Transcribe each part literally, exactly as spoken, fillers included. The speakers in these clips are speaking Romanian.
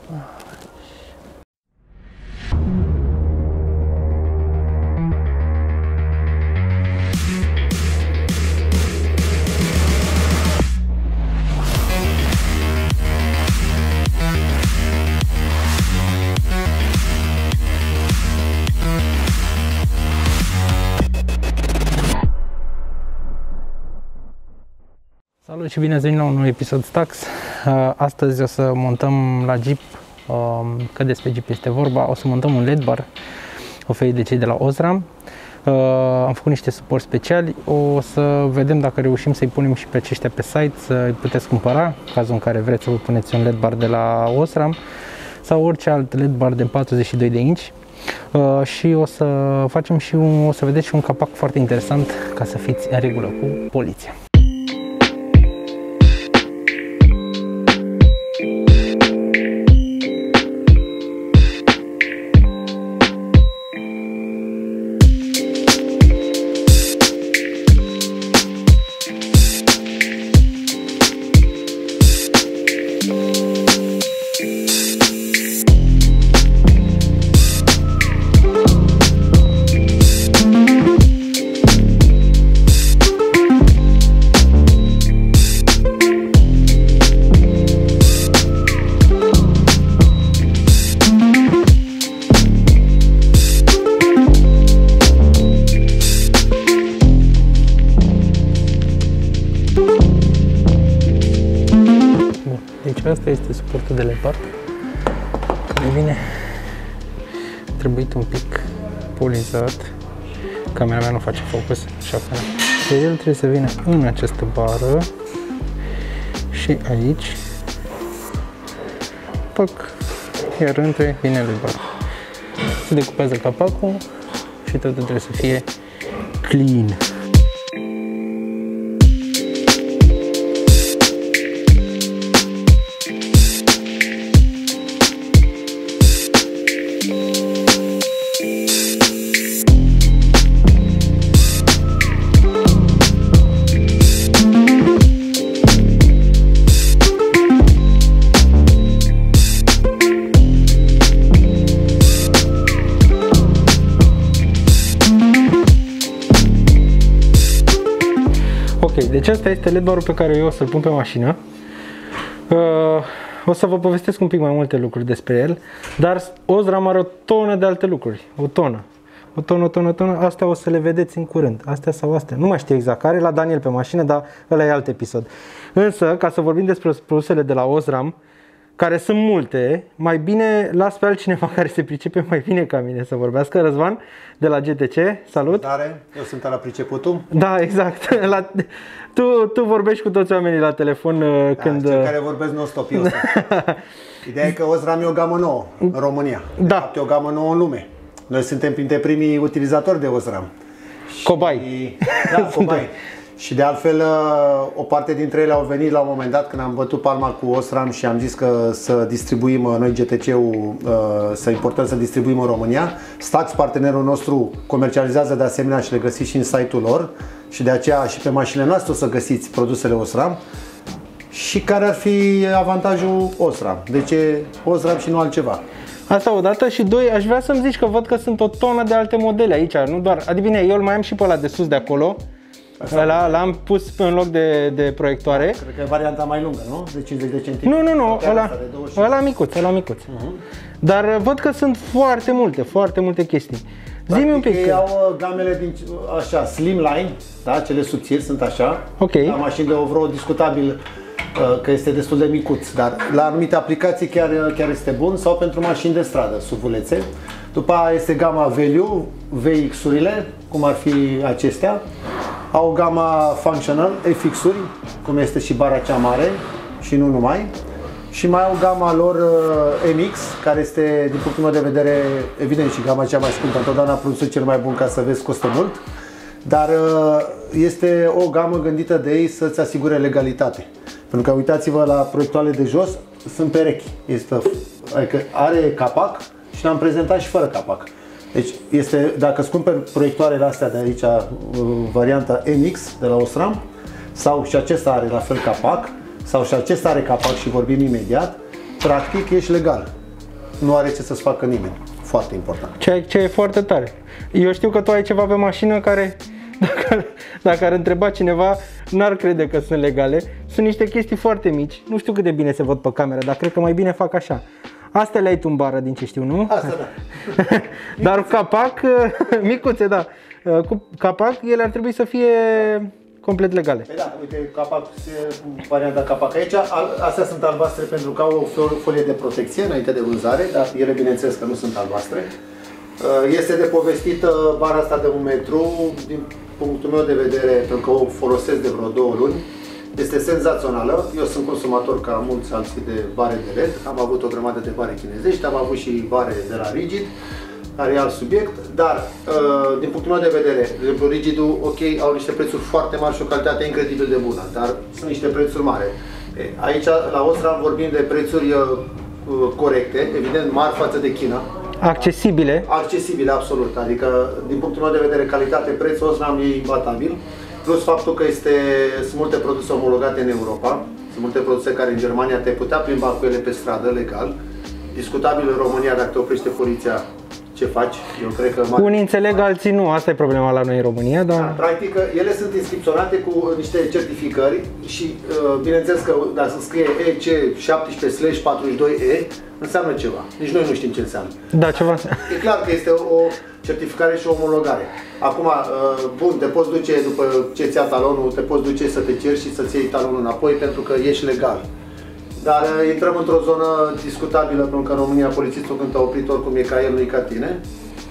Salut și bine ați venit la un nou episod Stax. Astăzi o să montăm la Jeep, că despre Jeep este vorba, o să montăm un L E D bar oferit de cei de la Osram. Am făcut niște suport speciali, o să vedem dacă reușim să-i punem și pe aceștia pe site, să-i puteți cumpăra, în cazul în care vreți să vă puneți un L E D bar de la Osram sau orice alt L E D bar de patruzeci și doi de inci. Uh, și o să facem și un, o să vedeți și un capac foarte interesant ca să fiți în regulă cu poliția. Deci asta este suportul de L E D bar, care vine trebuit un pic polizat. Camera mea nu face focus, așa că el trebuie să vină în această bară și aici, pac, iar între vine L E D bar. Se decupează capacul și totul trebuie să fie clean. Ok, deci asta este L E D barul pe care eu o să-l pun pe mașină. Uh, o să vă povestesc un pic mai multe lucruri despre el, dar Osram are o tonă de alte lucruri, o tonă. O tonă, o tonă, o tonă, astea o să le vedeți în curând, astea sau astea. Nu mai știu exact care, la Daniel pe mașină, dar ăla e alt episod. Însă, ca să vorbim despre produsele de la Osram, care sunt multe, mai bine las pe altcineva care se pricepe mai bine ca mine să vorbească. Răzvan, de la G T C, salut! Salutare, eu sunt la priceputul. Da, exact. La, tu, tu vorbești cu toți oamenii la telefon da, când... cei care vorbesc non-stop, eu Ideea e că Osram e o gamă nouă în România. De da. fapt, e o gamă nouă în lume. Noi suntem printre primii utilizatori de Osram. Cobai. Și, da, cobai. Și de altfel, o parte dintre ele au venit la un moment dat când am bătut palma cu Osram și am zis că să distribuim noi G T C-ul, să importăm, să distribuim în România. Stax, partenerul nostru, comercializează de asemenea și le găsiți și în site-ul lor. Și de aceea și pe mașinile noastre o să găsiți produsele Osram. Și care ar fi avantajul Osram? De ce Osram și nu altceva? Asta odată și doi, aș vrea să-mi zici că văd că sunt o tonă de alte modele aici, nu doar, adică bine, eu îl mai am și pe ăla de sus de acolo. L-am pus în loc de, de proiectoare. Cred că e varianta mai lungă, nu? De cincizeci de centimetri. Nu, nu, nu, ăla, ăla micuț, ăla micuț. Uh-huh. Dar văd că sunt foarte multe, foarte multe chestii. Zi-mi un pic. Ei au gamele din așa, slimline, da? Cele subțiri sunt așa. Ok. La mașini de ovro discutabil că este destul de micuț, dar la anumite aplicații chiar, chiar este bun, sau pentru mașini de stradă, suvulețe. După aia este gama Value, V X-urile, cum ar fi acestea. Au gama Functional, F X-uri, cum este și bara cea mare și nu numai. Și mai au gama lor uh, M X, care este, din punctul meu de vedere, evident și gama cea mai scumpă. Întotdeauna produsul cel mai bun, ca să vezi, costă mult. Dar uh, este o gamă gândită de ei să-ți asigure legalitate. Pentru că uitați-vă la proiectoarele de jos, sunt perechi. Este, adică are capac și l-am prezentat și fără capac. Deci, este, dacă îți cumperi proiectoarele astea de aici, varianta M X de la Osram, sau și acesta are la fel capac, sau și acesta are capac și vorbim imediat, practic ești legal. nu are ce să-ți facă nimeni. Foarte important. Ce, ce e foarte tare. Eu știu că tu ai ceva pe mașină care, dacă, dacă ar întreba cineva, n-ar crede că sunt legale. Sunt niște chestii foarte mici. Nu știu cât de bine se văd pe cameră, dar cred că mai bine fac așa. Astea le-ai tu în bară, din ce știu, nu? Asta da. Dar capac, micuțe, da. Cu capac, ele ar trebui să fie complet legale. Păi da, uite, capac, varianta capac aici. Astea sunt albastre pentru că au o folie de protecție înainte de vânzare, dar ele bineînțeles că nu sunt albastre. Este de povestit bara asta de un metru, din punctul meu de vedere, pentru că o folosesc de vreo două luni. Este senzațională. Eu sunt consumator ca mulți alții de bare de L E D. Am avut o grămadă de bare chinezești, am avut și bare de la Rigid, care e alt subiect, dar din punctul meu de vedere, de exemplu, Rigidul, ok, au niște prețuri foarte mari și o calitate incredibil de bună, dar sunt niște prețuri mari. Aici, la Osram, vorbim de prețuri corecte, evident mari față de China. Accesibile. Accesibile, absolut. Adică, din punctul meu de vedere, calitate-preț, Osram e imbatabil. Plus faptul că este, sunt multe produse omologate în Europa, sunt multe produse care în Germania te putea plimba cu ele pe stradă, legal. Discutabil în România, dacă te oprește poliția, ce faci? Eu cred că... Unii înțeleg, alții nu, asta e problema la noi în România, dar... Da, practic, ele sunt inscripționate cu niște certificări și, bineînțeles că dacă se scrie E C șaptesprezece patruzeci și doi E, înseamnă ceva. Nici noi nu știm ce înseamnă. Da, ceva înseamnă. E clar că este o certificare și o omologare. Acum, bun, te poți duce, după ce ți-a talonul, te poți duce să te ceri și să-ți iei talonul înapoi pentru că ești legal. Dar intrăm într-o zonă discutabilă, pentru că în România polițistul când te-a oprit oricum e ca el, nu-i ca tine.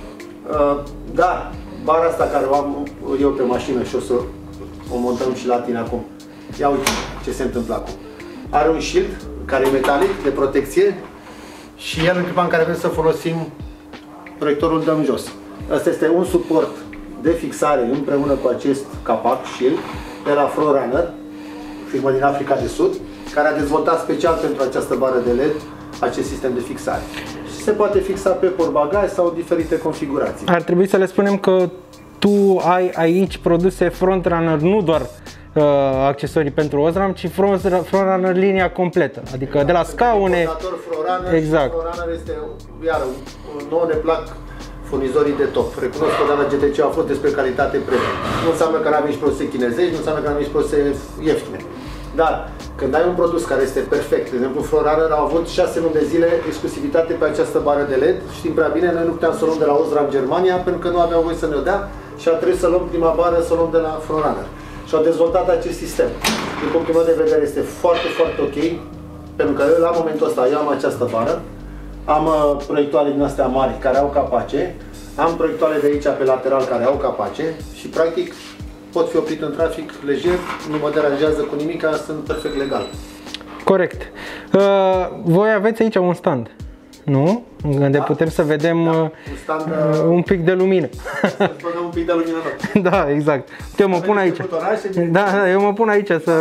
Dar, bara asta care o am eu pe mașină și o să o montăm și la tine acum. Ia uite ce se întâmplă acum. Are un shield care e metalic, de protecție, și el în clipa în care vrem să folosim proiectorul dăm jos. Asta este un suport de fixare împreună cu acest capac shield de la Forerunner, firmă din Africa de Sud, care a dezvoltat special pentru această bară de L E D acest sistem de fixare. Și se poate fixa pe portbagaj sau diferite configurații. Ar trebui să le spunem că tu ai aici produse Frontrunner, nu doar uh, accesorii pentru Osram, ci Frontrunner linia completă, adică da, de la scaune. Forerunner, exact. Forerunner este, iar, nouă ne plac furnizorii de top. Recunosc că la G T C a fost despre calitate premium. Nu înseamnă că n-avem nici produse chinezești, nu înseamnă că n-avem nici produse ieftine. Dar când ai un produs care este perfect, de exemplu Forerunner au avut șase luni de zile exclusivitate pe această bară de L E D. Știm prea bine, noi nu puteam să o luăm de la Osram Germania pentru că nu aveau voie să ne-o dea și a trebuit să luăm prima bară să o luăm de la Forerunner. Și au dezvoltat acest sistem. Din punctul meu de vedere este foarte, foarte ok, pentru că la momentul ăsta eu am această bară, am uh, proiectoare din astea mari care au capace, am proiectoare de aici pe lateral care au capace și practic pot fi oprit în trafic lejer, nu mă deranjează cu nimic, sunt perfect legal. Corect. Uh, voi aveți aici un stand, nu? Unde da? Putem să vedem da. un, stand, uh, un pic de lumină. Să băgăm un pic de lumină în ochi. Da, exact. Eu mă pun aici. Da, da, eu mă pun aici să...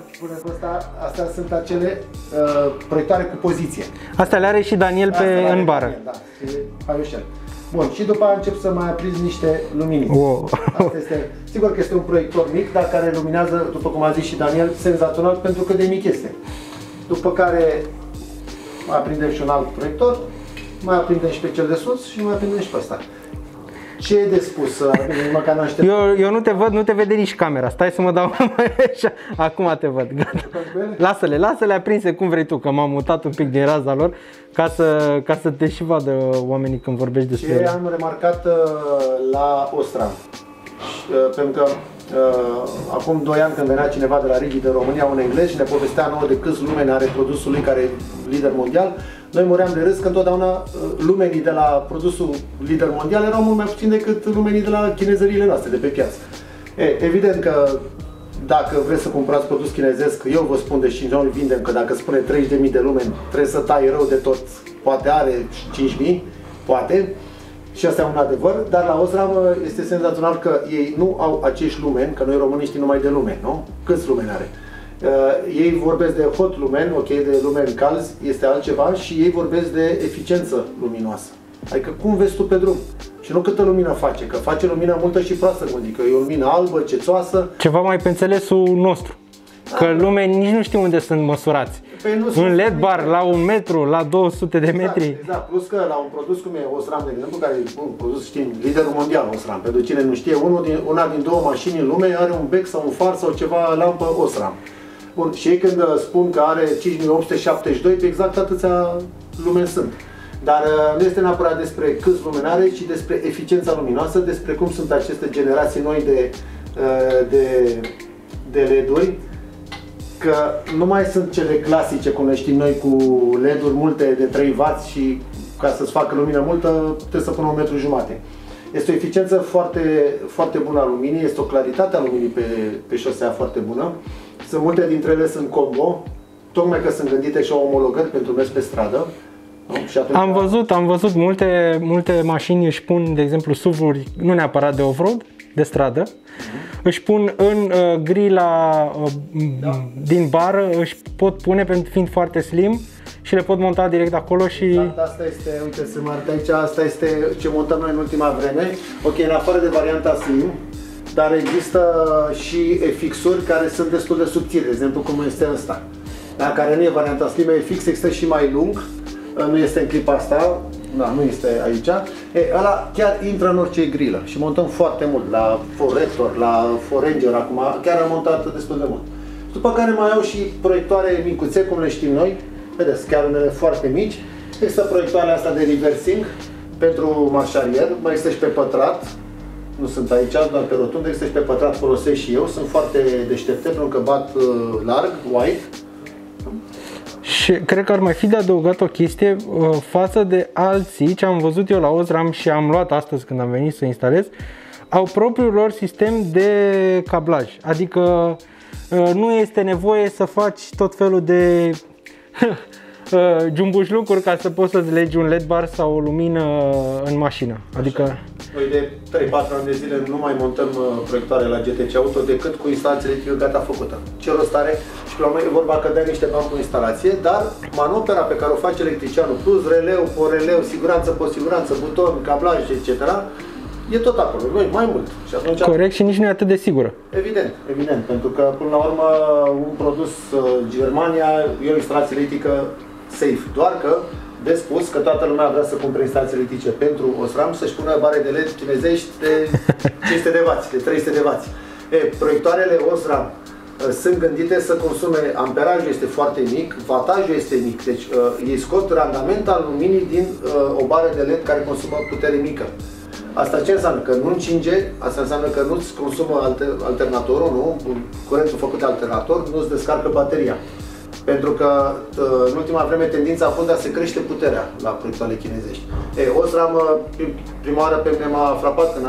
Asta, astea sunt acele uh, proiectoare cu poziție. Astea le are și Daniel pe, în bară. Daniel, da, și bun, și după aia încep să mai aprinzi niște luminițe. Wow. Asta este, sigur că este un proiector mic, dar care luminează, după cum a zis și Daniel, senzațional pentru cât de mic este. După care mai aprindem și un alt proiector, mai aprindem și pe cel de sus și mai aprindem și pe ăsta. Ce e de spus? Eu, eu nu te văd, nu te vede nici camera. Stai să mă dau așa. Acum te văd. Lasă-le, lasă-le aprinse cum vrei tu, că m-am mutat un pic din raza lor ca să, ca să te și vadă oamenii când vorbești despre ele. Ce am remarcat la Osram, pentru că uh, acum doi ani când venea cineva de la Rigid în România, un englez, și ne povestea nouă de câți lumeni are produsul lui care e lider mondial, noi muream de râs că întotdeauna lumenii de la produsul lider mondial erau mult mai puțin decât lumenii de la chinezăriile noastre, de pe piață. E, evident că dacă vreți să cumpărați produs chinezesc, eu vă spun, deși noi îl vindem, că dacă spune treizeci de mii de lumeni, trebuie să tai rău de tot, poate are cinci mii, poate, și asta e un adevăr, dar la Osram este senzațional că ei nu au acești lumeni, că noi românii știm numai de lumeni, nu? Câți lumeni are? Uh, ei vorbesc de hot lumen, ok, de lumeni calzi, este altceva, și ei vorbesc de eficiență luminoasă. Adică cum vezi tu pe drum? Și nu câtă lumină face, că face lumină multă și proastă, adică e o lumină albă, cețoasă. Ceva mai pe înțelesul nostru. Că lumea nici nu știu unde sunt măsurați. Păi un L E D bar la un metru, la două sute de metri. Exact, exact. Plus că la un produs cum e Osram, de exemplu, care e un produs, știm, liderul mondial Osram. Pentru cine nu știe, unul din, una din două mașini în lume are un bec sau un far sau ceva lampă Osram. Bun, și ei când spun că are cinci mii opt sute șaptezeci și doi, pe exact atâția lumeni sunt. Dar nu este neapărat despre câți lumeni are, ci despre eficiența luminoasă, despre cum sunt aceste generații noi de, de, de L E D-uri, că nu mai sunt cele clasice, cum le știm noi, cu L E D-uri multe de trei watt și ca să-ți facă lumină multă, trebuie să pună un metru jumate. Este o eficiență foarte, foarte bună a luminii, este o claritate a luminii pe, pe șosea foarte bună. Sunt multe dintre ele sunt combo, tocmai că sunt gândite și au omologări pentru mers pe stradă. Și atunci... Am văzut, am văzut multe, multe mașini își pun, de exemplu, S U V-uri, nu neapărat de off-road, de stradă, uh-huh. își pun în uh, grila uh, da. din bară, își pot pune, pentru fiind foarte slim, și le pot monta direct acolo și... Exact, asta este, uite, să mă arăt aici, asta este ce montăm noi în ultima vreme. Ok, în afară de varianta slim, dar există și fixuri care sunt destul de subțiri, de exemplu cum este ăsta. Da, care nu e varianta slim, e fix, există și mai lung, nu este în clipa asta, da, nu este aici. E, ăla chiar intră în orice grilă și montăm foarte mult, la Forrector, la Foranger acum, chiar am montat destul de mult. După care mai au și proiectoare micuțe, cum le știm noi, vedeți, chiar unele foarte mici. Există proiectoarele astea de reversing pentru marșarier, mai este și pe pătrat, nu sunt aici, doar pe rotundă, există și pe pătrat, folosesc și eu, sunt foarte deștepte pentru că bat uh, larg, wide. Și cred că ar mai fi de adăugat o chestie uh, față de alții, ce am văzut eu la Osram și am luat astăzi când am venit să instalez, au propriul lor sistem de cablaj, adică uh, nu este nevoie să faci tot felul de jumbușlucuri ca să poți să-ți legi un L E D bar sau o lumină în mașină. Adică... Noi de trei patru ani de zile nu mai montăm proiectoare la G T C Auto decât cu instalație electrică gata făcută. Ce rost are? Și pe la urmă e vorba că dai niște bani cu instalație, dar manopera pe care o face electricianul, plus releu, po releu, siguranță, po siguranță, buton, cablaj, et cetera, e tot acolo, noi mai mult. Și atunci... Corect, și nici nu e atât de sigură. Evident, evident, pentru că până la urmă un produs Germania e o instalație electrică safe, doar că de spus că toată lumea vrea să cumpere instalații electrice pentru Osram, să-și pună bare de L E D chinezești de cinci sute de watt, de trei sute de watt. E, proiectoarele Osram sunt gândite să consume, amperajul este foarte mic, watajul este mic, deci uh, ei scot randament al luminii din uh, o bară de L E D care consumă putere mică. Asta ce înseamnă? Că nu încinge, asta înseamnă că nu-ți consumă alter, alternatorul, nu? Curentul făcut de alternator, nu-ți descarcă bateria. Pentru că în ultima vreme tendința a fost de a se crește puterea la proiectoarele chinezești. E, Osram, prima oară pe mine m-a frapat când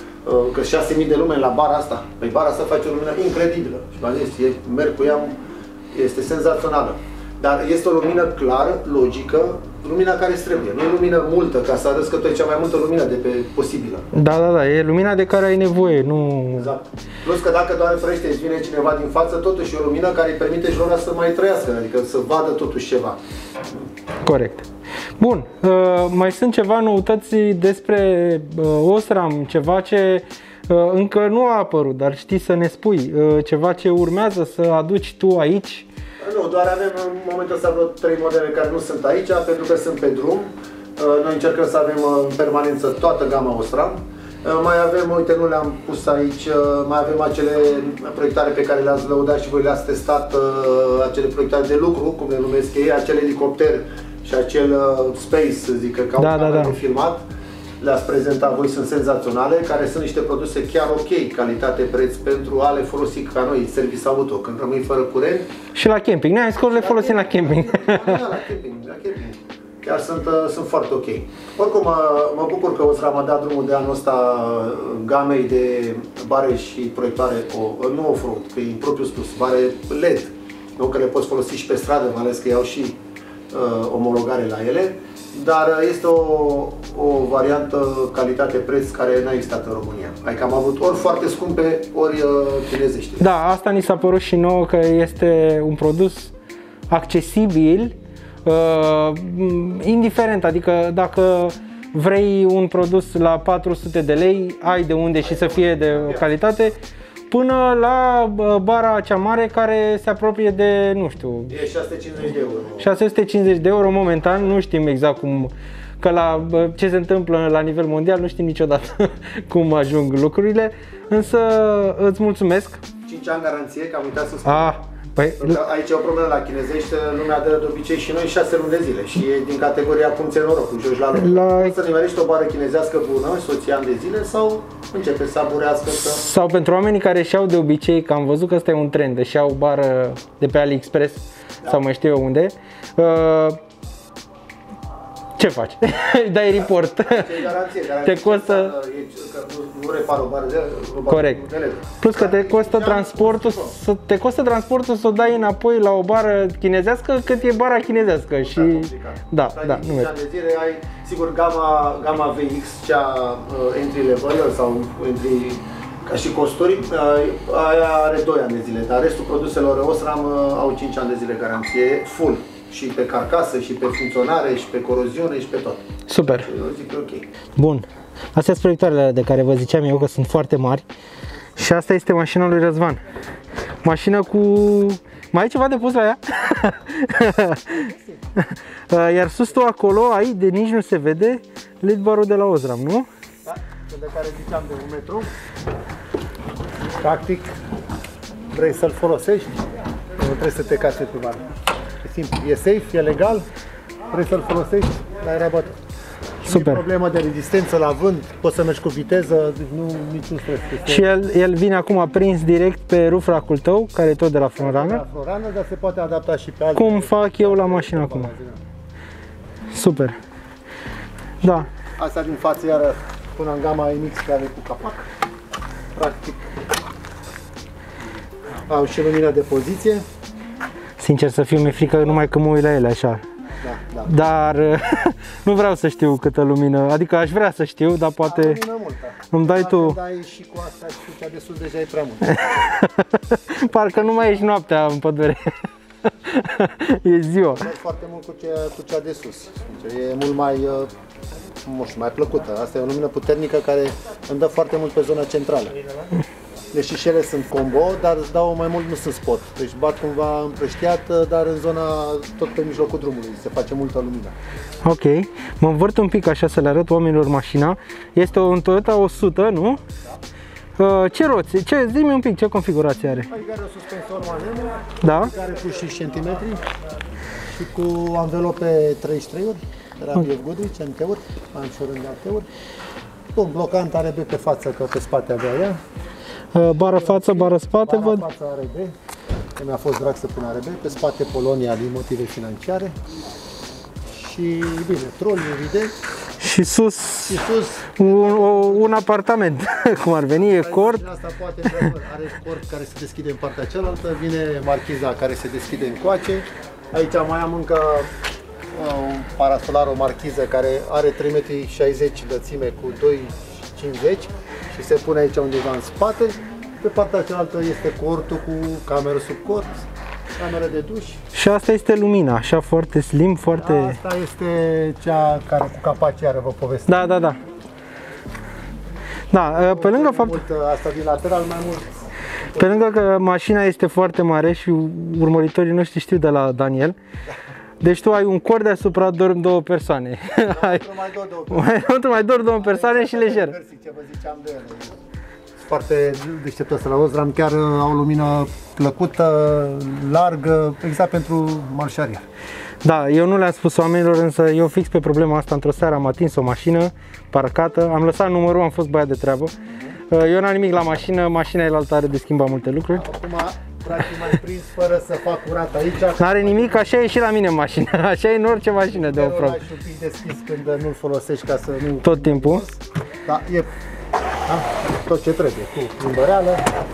că șase mii de lumeni la bara asta. Păi bara asta face o lumină incredibilă. Și m-am zis, merg cu ea, este senzațională. Dar este o lumină clară, logică, lumina care îți trebuie. Nu e lumină multă, ca să arăți că tu ai cea mai multă lumină de pe posibilă. Da, da, da, e lumina de care ai nevoie, nu... Exact. Plus că dacă doar frește, îți vine cineva din față, totuși e o lumină care îi permite jurora să mai trăiască, adică să vadă totuși ceva. Corect. Bun, uh, mai sunt ceva noutăți despre uh, Osram, ceva ce uh, încă nu a apărut, dar știi să ne spui, uh, ceva ce urmează să aduci tu aici? Nu, doar avem în momentul ăsta vreo trei modele care nu sunt aici, pentru că sunt pe drum. Noi încercăm să avem în permanență toată gama Osram. Mai avem, uite, nu le-am pus aici, mai avem acele proiectoare pe care le-ați lăudat și voi le-ați testat, acele proiectoare de lucru, cum le numesc ei, acel elicopter și acel space, zic că au da, da, da. filmat. Le-ați prezentat voi, sunt senzaționale, care sunt niște produse chiar ok, calitate-preț, pentru a le folosi ca noi, service auto, când rămâi fără curent. Și la camping, ne-ai scos, le folosim la camping. Da, la camping, la camping. Chiar sunt, sunt foarte ok. Oricum, mă, mă bucur că Osram a dat drumul de anul ăsta gamei de bare și proiectoare, o, nu off-road, că e propriu spus, bare L E D, nu? Că le poți folosi și pe stradă, mai ales că iau și uh, omologare la ele. Dar este o, o variantă calitate-preț care n-a existat în România. Adică am avut ori foarte scumpe, ori uh, chinezești. Da, asta ni s-a părut și nouă, că este un produs accesibil, uh, indiferent, adică dacă vrei un produs la patru sute de lei, ai de unde și să fie de calitate. până la bara cea mare care se apropie de, nu știu... E șase sute cincizeci de euro. șase sute cincizeci de euro momentan, nu știm exact cum... Că la ce se întâmplă la nivel mondial nu știm niciodată cum ajung lucrurile, însă îți mulțumesc. cinci ani garanție, că am uitat să spun. Ah, păi... Aici e o problemă la chinezești, lumea dă de obicei și noi șase luni de zile și e din categoria cum ți-e norocul, joci la loc. La... Poți să nimerești o bară chinezească bună și să o ții ani de zile sau începe să aburească să... Sau pentru oamenii care își-au de obicei, că am văzut că ăsta e un trend, își-au bară de pe AliExpress, da, sau mai știu eu unde, uh, ce faci? Îi dai report. Ce garanție, garanție. Te costă... Că nu repar o bară de... Corect. Plus că te costă transportul, să te costă transportul să o dai înapoi la o bară chinezească cât e bara chinezească și... Da, da, nu merge. De zile ai, sigur, gama, gama V X, cea uh, entry level sau entry ca și costuri, uh, aia are doi ani de zile, dar restul produselor Osram uh, au cinci ani de zile garanție full. Și pe carcasă, și pe funcționare, și pe coroziune, și pe tot. Super. Eu zic că ok. Bun. Astea sunt proiectoarele de care vă ziceam eu că sunt foarte mari. Și asta este mașina lui Răzvan. Mașină cu... Mai ai ceva de pus la ea? Iar sus tu acolo ai, de nici nu se vede, L E D barul de la Osram, nu? Da, cel de care ziceam de un metru. Practic, vrei să-l folosești, nu trebuie să te cați pe bară. Simplu. E safe, e legal, vrei să-l folosești, dar era bătut. Super. Problemă de rezistență la vânt, poți să mergi cu viteză, deci nu, niciun stres. Și el, el vine acum prins direct pe roof rack-ul tău, care e tot de la front runner. La front runner, dar se poate adapta și pe alte. Cum fac eu la mașină acum. Super. Da. Asta din față iară până în gama M X care e cu capac. Practic au și lumină de poziție. Sincer să fiu, mi-e frică numai că mă uit la ele așa. Da, da. Dar nu vreau să știu câtă lumină, adică aș vrea să știu, dar poate lumină multă. Îmi dai Dacă tu. dai și cu asta și cu cea de sus deja e prea mult. Parcă nu mai ești noaptea în pădure. E ziua. Merg foarte mult cu cea, cu cea de sus. E mult mai, nu știu, mai plăcută. Asta e o lumină puternică care îmi dă foarte mult pe zona centrală. Deși și ele sunt combo, dar îți dau mai mult, nu sunt spot. Deci bat cumva împrăștiat, dar în zona, tot pe mijlocul drumului, se face multă lumină. Ok, mă învârt un pic așa să le arăt oamenilor mașina. Este un Toyota o sută, nu? Da. Ce roți? Ce, zi-mi un pic, ce configurație are? Aici are o suspensor Manemo, da, care cu și centimetri și cu anvelope treizeci și trei uri, de la B F Goodrich, M T-uri, mai ușor de T-uri. Un blocant are B pe față, că pe spate avea ea. Bară față, bară spate, Bara văd. față are B, că mi-a fost drag să pun are B, pe spate Polonia din motive financiare. Și bine, troli, evident. Și sus, și sus un, un apartament, cum ar veni, e cort. Asta poate, are cort care se deschide în partea cealaltă, vine marchiza care se deschide încoace. Aici mai am încă un parasolar, o marchiză care are trei virgulă șaizeci metri lățime cu doi virgulă cincizeci și se pune aici undeva în spate. Pe partea cealaltă este cortul cu cameră sub cort, cameră de duș. Și asta este lumina, așa foarte slim, foarte... Asta este cea care cu capaci iară vă povestesc. Da, da, da. Da, pe lângă faptul... Asta din lateral mai mult. Pe lângă că mașina este foarte mare și urmăritorii noștri știu de la Daniel, deci tu ai un cort deasupra, dorm două persoane. Mai dor două persoane. Mai dor două persoane și lejer. Ce vă ziceam de ele. Foarte deștept ăsta la Osram, chiar au lumină plăcută, largă, exact pentru marșarier. Da, eu nu le-am spus oamenilor, însă eu fix pe problema asta într-o seară am atins o mașină parcată, am lăsat numărul, am fost băiat de treabă. Eu n-am nimic la mașină, mașina el altă are de schimbat multe lucruri. Acum, practic m-am prins fără să fac curat aici. N-are nimic, așa e și la mine în mașină, așa e în orice mașină de off-road. Lași un pic deschis când nu-l folosești ca să nu... Tot timpul. Da, e da? Tot ce trebuie, cu plimbăreală.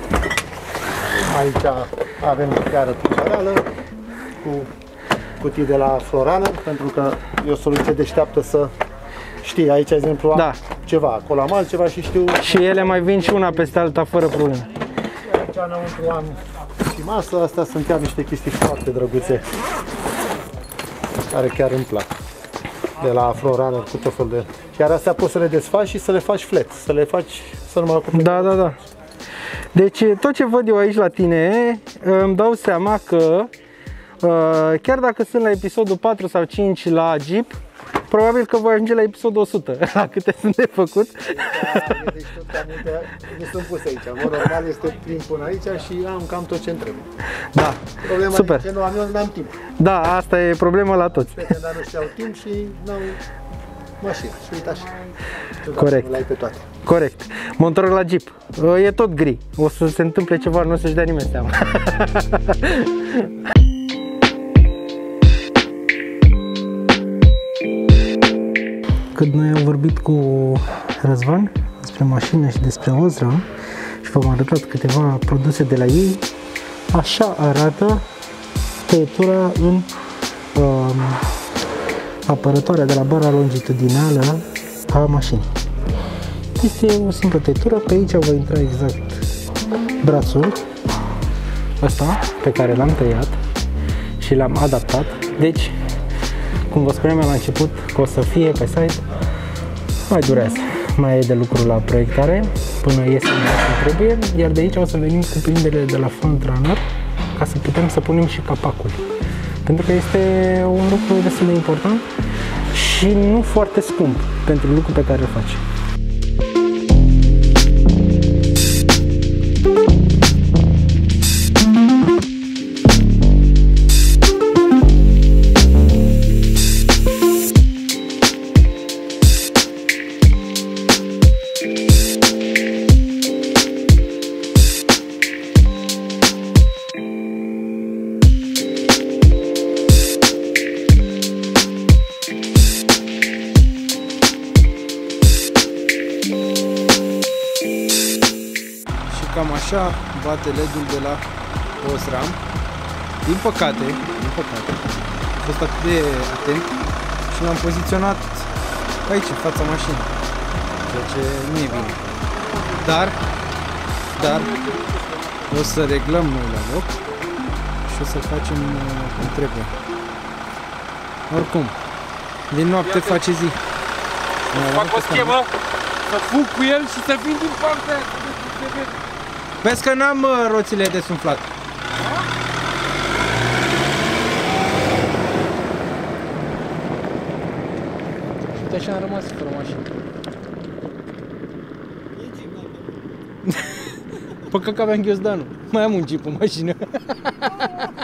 Aici avem chiar plimbăreală, cu cutii de la Florana, pentru că e o soluție deșteaptă să știi, aici, de exemplu, am da. ceva, acolo am altceva și știu... Și ele mai vin și una peste alta fără probleme. Aici înăuntru am și masă, astea sunt chiar niște chestii foarte drăguțe, care chiar îmi plac, de la Florana, cu tot felul de... Iar astea poți să le desfaci și să le faci flat, să le faci, să nu mai ocupe. Da, da, da. Deci tot ce văd eu aici la tine, îmi dau seama că chiar dacă sunt la episodul patru sau cinci la Jeep, probabil că voi ajunge la episodul o sută, la câte sunt de făcut. Da, deci tot cam multe nu sunt puse aici. Mă, normal este prin până aici și am cam tot ce trebuie. Da, problema super. e că nu am, eu nu am timp. Da, asta e problema la toți. Dar nu știau timp și n-au mașină. Și uite așa. Corect. Le-ai pe toate. Corect. Motorul la Jeep. E tot gri. O să se întâmple ceva, nu o să-și dea nimeni seama. Când noi am vorbit cu Răzvan despre mașină și despre Osram și v-am arătat câteva produse de la ei, așa arată tăietura în um, apărătoarea de la bara longitudinală a mașinii. Este o simplă tăietură, pe aici va intra exact brațul ăsta pe care l-am tăiat și l-am adaptat. Deci, cum vă spuneam la început, că o să fie pe site, mai durează, mai e de lucru la proiectare până iese cum trebuie, iar de aici o să venim cu prinderele de la Frontrunner ca să putem să punem și capacul, pentru că este un lucru destul de important și nu foarte scump pentru lucrul pe care îl faci. Cam așa bate L E D-ul de la Osram. Din păcate, din păcate, am fost atât de atent și l-am poziționat aici, în fața mașinii, ceea ce nu e bine. Dar, dar, o să reglăm noi la loc și o să facem cum trebuie. Oricum, din noapte face zi. Fac o schemă, să fug cu el și să vin din partea. Vezi că n-am roțile desumflate. Uite așa am rămas fără mașină. Păcat că aveam ghiozdanul. Mai am un Jeep în mașină.